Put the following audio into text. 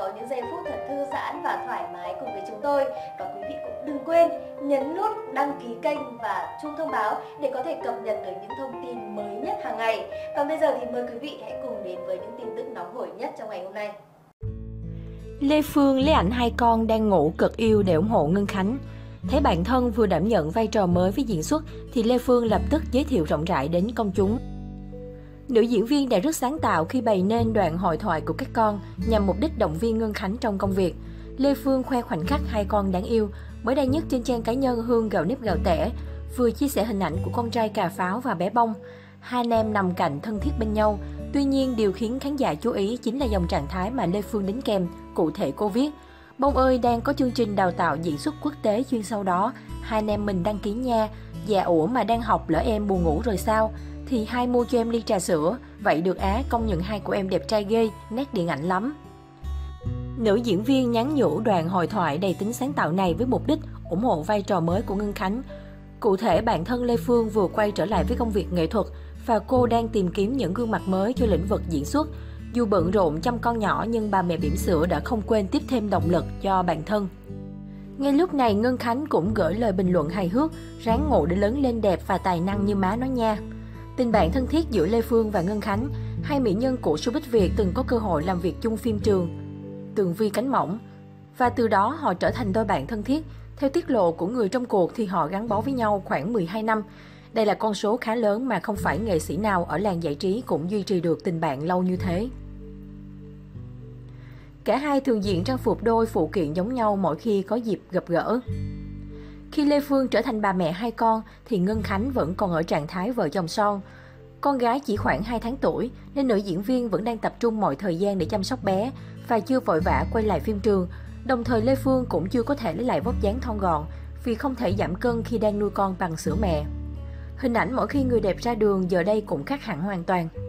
có những giây phút thật thư giãn và thoải mái cùng với chúng tôi. Và quý vị cũng đừng quên nhấn nút đăng ký kênh và chuông thông báo để có thể cập nhật được những thông tin mới nhất hàng ngày. Còn bây giờ thì mời quý vị hãy cùng đến với những tin tức nóng hổi nhất trong ngày hôm nay. Lê Phương lấy ảnh hai con đang ngủ cực yêu để ủng hộ Ngân Khánh. Thấy bạn thân vừa đảm nhận vai trò mới với diễn xuất thì Lê Phương lập tức giới thiệu rộng rãi đến công chúng. Nữ diễn viên đã rất sáng tạo khi bày nên đoạn hội thoại của các con nhằm mục đích động viên Ngân Khánh trong công việc. Lê Phương khoe khoảnh khắc hai con đáng yêu. Mới đây nhất trên trang cá nhân Hương Gạo Nếp Gạo Tẻ vừa chia sẻ hình ảnh của con trai Cà Pháo và bé Bông. Hai anh em nằm cạnh thân thiết bên nhau. Tuy nhiên, điều khiến khán giả chú ý chính là dòng trạng thái mà Lê Phương đính kèm. Cụ thể cô viết: Bông ơi, đang có chương trình đào tạo diễn xuất quốc tế chuyên sâu đó. Hai anh em mình đăng ký nha. Dạ ủa mà đang học lỡ em buồn ngủ rồi sao? Thì hai mua cho em ly trà sữa. Vậy được á, công nhận hai của em đẹp trai ghê, nét điện ảnh lắm. Nữ diễn viên nhắn nhủ đoạn hội thoại đầy tính sáng tạo này với mục đích ủng hộ vai trò mới của Ngân Khánh. Cụ thể, bạn thân Lê Phương vừa quay trở lại với công việc nghệ thuật và cô đang tìm kiếm những gương mặt mới cho lĩnh vực diễn xuất. Dù bận rộn chăm con nhỏ nhưng bà mẹ bỉm sữa đã không quên tiếp thêm động lực cho bản thân. Ngay lúc này, Ngân Khánh cũng gửi lời bình luận hài hước: ráng ngộ để lớn lên đẹp và tài năng như má nó nha. Tình bạn thân thiết giữa Lê Phương và Ngân Khánh, hai mỹ nhân của showbiz Việt từng có cơ hội làm việc chung phim trường Tường Vi Cánh Mỏng, và từ đó họ trở thành đôi bạn thân thiết. Theo tiết lộ của người trong cuộc thì họ gắn bó với nhau khoảng 12 năm. Đây là con số khá lớn mà không phải nghệ sĩ nào ở làng giải trí cũng duy trì được tình bạn lâu như thế. Cả hai thường diện trang phục đôi phụ kiện giống nhau mỗi khi có dịp gặp gỡ. Khi Lê Phương trở thành bà mẹ hai con thì Ngân Khánh vẫn còn ở trạng thái vợ chồng son. Con gái chỉ khoảng 2 tháng tuổi nên nữ diễn viên vẫn đang tập trung mọi thời gian để chăm sóc bé và chưa vội vã quay lại phim trường. Đồng thời Lê Phương cũng chưa có thể lấy lại vóc dáng thon gọn vì không thể giảm cân khi đang nuôi con bằng sữa mẹ. Hình ảnh mỗi khi người đẹp ra đường giờ đây cũng khác hẳn hoàn toàn.